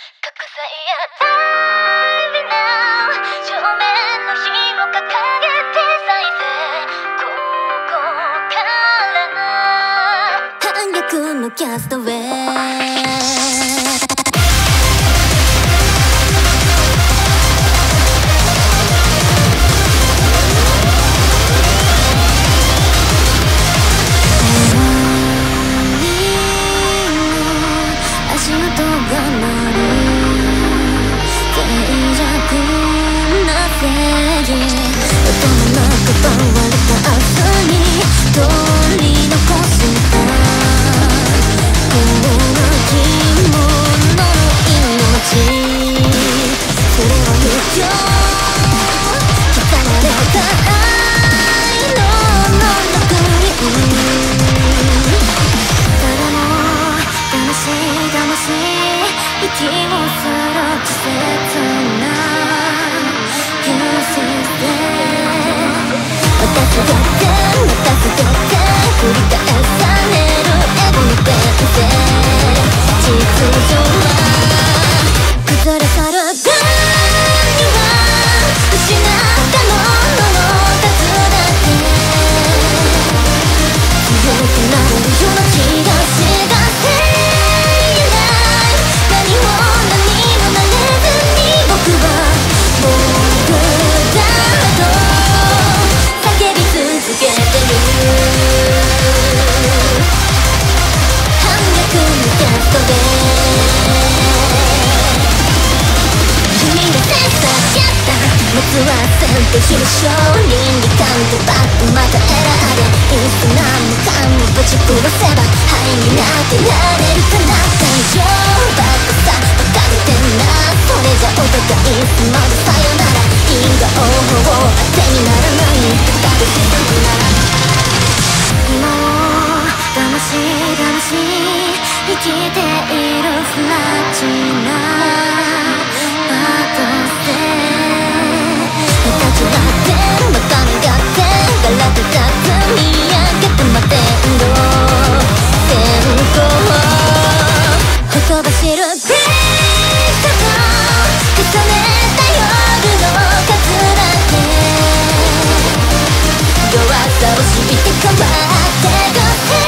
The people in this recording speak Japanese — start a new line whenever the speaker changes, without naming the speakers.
キャストウェイ足元が鳴る脆弱な正義音の中奪われた明日に取り残したこの生き物の命それは無情刻まれた愛の中に誰も騙し息をする季節な優勢で私だって繰り返されるエゴの伝説実情は崩れ去る間には失ったものの数だけ強くなれるような気がしがは戦闘する勝利に感動バッとまた選べいつ何もかもぶち殺せば灰になってられるかな感情バカさバカげてんなそれじゃお互いつまでさよなら因果応報当てにならないだけ沈むなら今を騙し生きているフラチなパート立ち上がってまた願ってガラクタ積み上げて待てんろ天候ほとばしるビートと重ねた夜の数だけ弱さを知って変わってごせ